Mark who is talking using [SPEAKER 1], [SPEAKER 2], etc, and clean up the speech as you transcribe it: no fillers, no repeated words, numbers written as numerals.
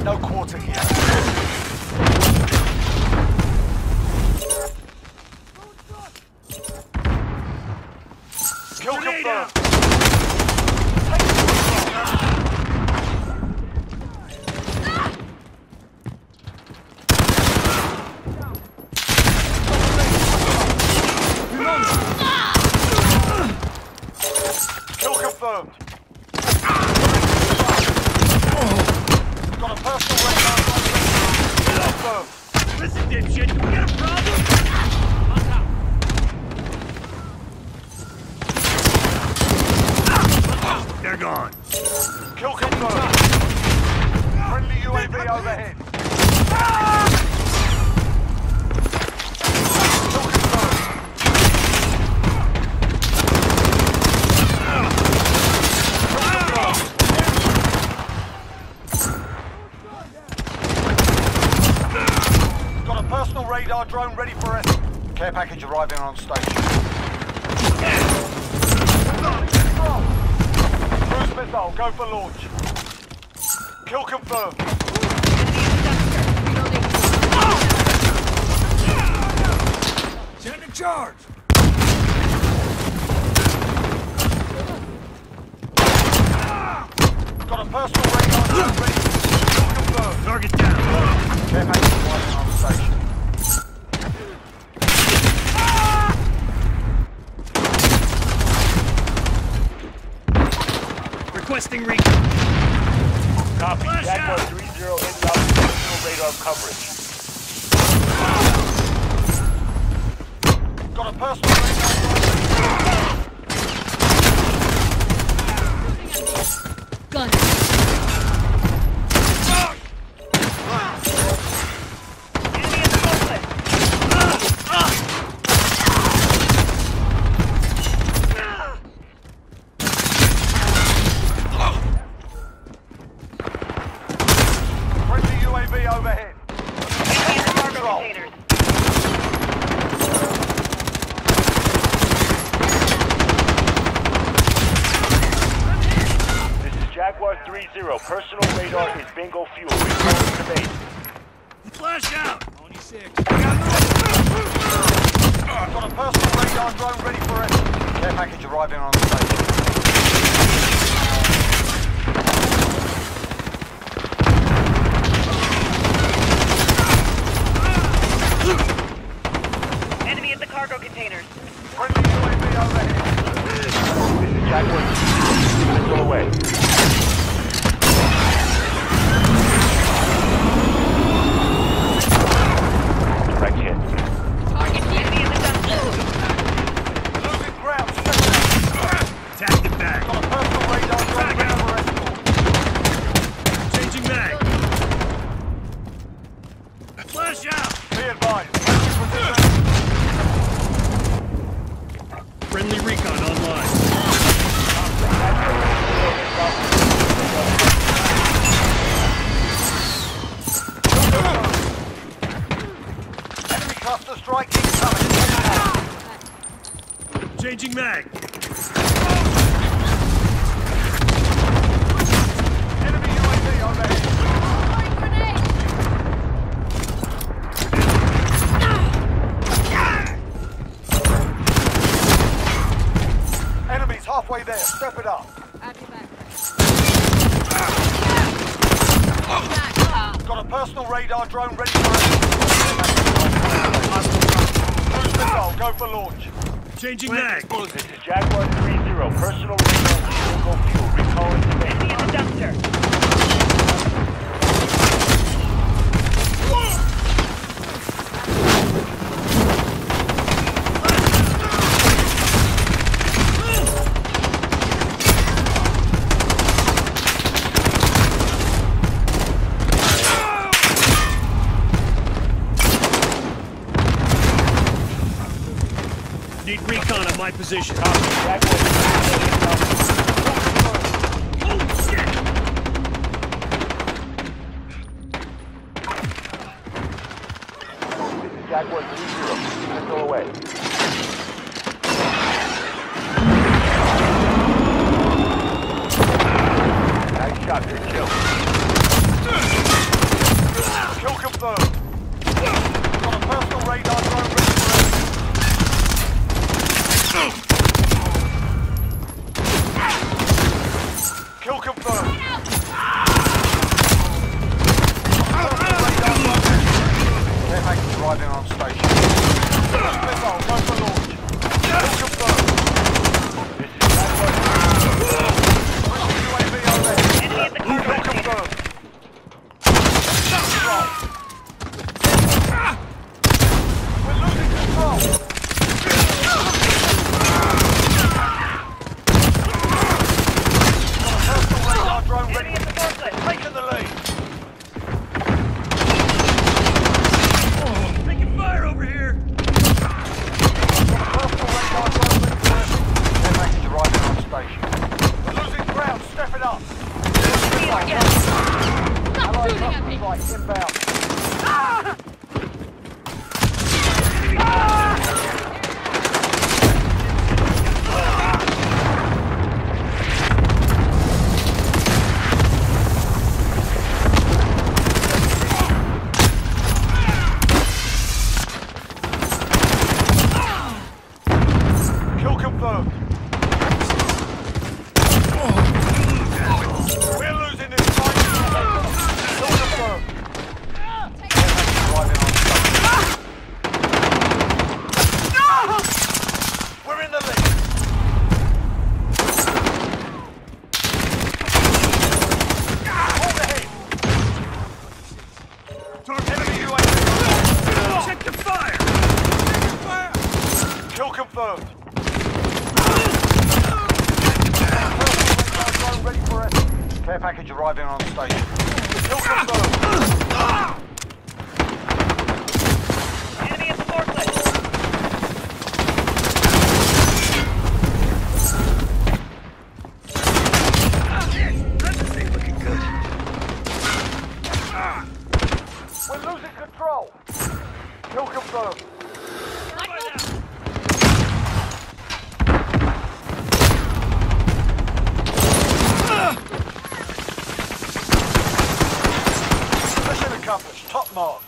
[SPEAKER 1] No quarter here. Kill confirmed. Kill confirmed. Got a personal radar. Confirmed.
[SPEAKER 2] Listen, dipshit, do we got a problem? They're gone.
[SPEAKER 1] Kill confirmed. Friendly UAV overhead. Kill confirmed. Got a personal radar drone ready for us. Care package arriving on station. Cruise missile, go for launch. Kill confirmed.
[SPEAKER 2] Send a charge.
[SPEAKER 1] Got a personal radar drone ready. Kill confirmed.
[SPEAKER 2] Target down.
[SPEAKER 1] Care package arriving on station.
[SPEAKER 2] Requesting recon.
[SPEAKER 1] Copy. Jaguar 3-0 inbound personal radar coverage. Got a personal radar.
[SPEAKER 3] Gun.
[SPEAKER 1] Friendly UAV overhead. Control. This is Jaguar 3-0. Personal radar is bingo fuel. Return to base.
[SPEAKER 2] Flash out. Only 6.
[SPEAKER 1] Got a personal radar drone ready for it. Care package arriving on station.
[SPEAKER 4] Enemy at the cargo containers.
[SPEAKER 1] Friendly UAV overhead. This is Jaguar 3-0. Missile away. Direct hit.
[SPEAKER 4] Enemy in the dumpster.
[SPEAKER 1] Losing ground.
[SPEAKER 2] Attack the back.
[SPEAKER 1] Got a personal radar drone ready for escort.
[SPEAKER 2] Changing mag. Flash out.
[SPEAKER 1] Be advised.
[SPEAKER 2] Friendly recon online.
[SPEAKER 1] Enemy cluster strike incoming.
[SPEAKER 2] Changing mag.
[SPEAKER 1] Enemy UAV overhead. Enemies halfway there. Step it up. Got a personal radar drone ready for it. Cruise missile, go for launch.
[SPEAKER 2] Changing mag.
[SPEAKER 1] This is Jaguar 3-0. Personal radar bingo fuel. Recalling to base.
[SPEAKER 4] Enemy in the dumpster.
[SPEAKER 2] Need recon on my position.
[SPEAKER 1] Jaguar 3-0.
[SPEAKER 2] Oh, shit!
[SPEAKER 1] This is Jaguar 3-0. Missile away. Nice shot, good kill. Kill confirmed. Got a personal radar drone ready for action. Kill confirmed. Care package arriving on station. Missile, go for launch. Kill confirmed. This is UAV overhead.
[SPEAKER 4] Enemy at the cargo
[SPEAKER 1] Kill
[SPEAKER 4] container.
[SPEAKER 1] confirmed. We're losing control. Personal radar drone ready.
[SPEAKER 4] Enemy at the forklift.
[SPEAKER 1] Taking the lead.
[SPEAKER 2] Taking fire over here.
[SPEAKER 1] Personal radar drone ready for action. Care package arriving on station. We're losing ground. Step it up.
[SPEAKER 3] Stop shooting at me!
[SPEAKER 1] Right, inbound. Kill confirmed. We're losing this fight. Kill confirmed. Arriving on station. We're in the lead. Hold ahead. Enemy UAV.
[SPEAKER 2] Check the fire.
[SPEAKER 1] Kill confirmed. Ready for it. Care package arriving on station. Kill confirmed.
[SPEAKER 4] Enemy at the forklift.
[SPEAKER 2] This ain't looking good.
[SPEAKER 1] We're losing control. Kill confirmed. Mission accomplished. Top mark.